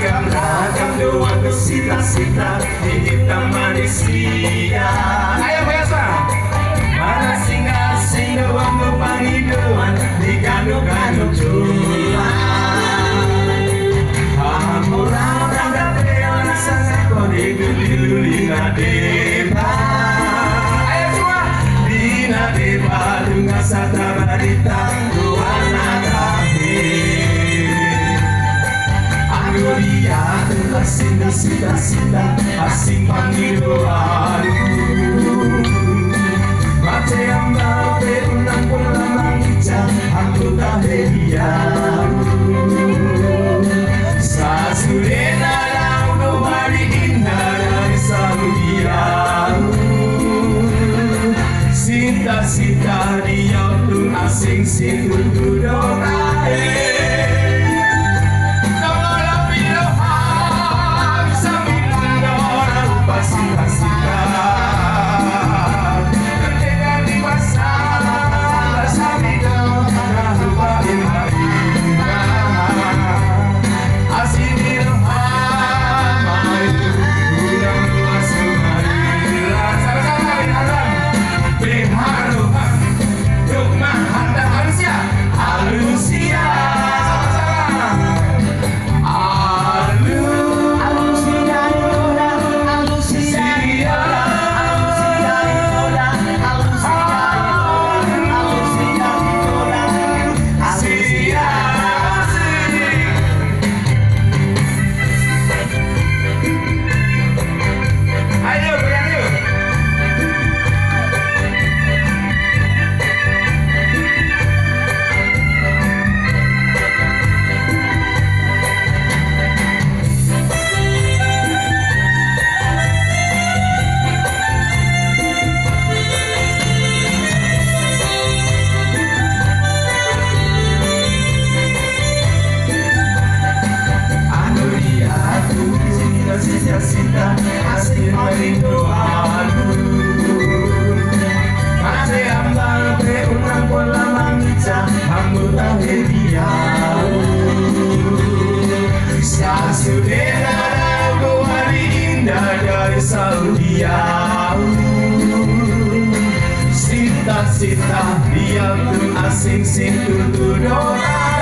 ragam-ragam doang sita-sita di hitam manusia. Ayo biasa. Mana sing-sing doang pangiduan di ganu-ganu cuan. Orang-orang dapean sangat kode geduli nadeba. Ayo semua. Dina deba dengan sata barita doana kabeh. Dia asing sita-sita asing panggiluan mate yang bape unang pulang mangica aku tahedia sasurena laudo hari indah dari saludia sita-sita dia tuh asing situ doa sita asing panggiluan mate ambal pe unang pola mangica aku tahedia sasudena laudo hari indah dari Saudia sita-sita dia tuh asing situ doa